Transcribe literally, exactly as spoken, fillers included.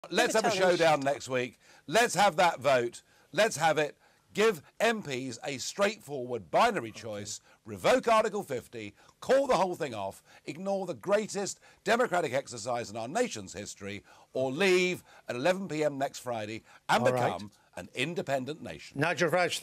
Let's have a showdown next week. Let's have that vote. Let's have it. Give M Ps a straightforward binary choice, revoke Article fifty, call the whole thing off, ignore the greatest democratic exercise in our nation's history, or leave at eleven p m next Friday and All become right. an independent nation. Nigel Farage.